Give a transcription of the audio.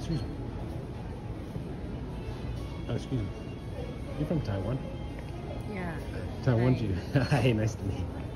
Excuse me. Oh, excuse me. You're from Taiwan? Yeah. Taiwan, Hi. you. Hi, nice to meet you.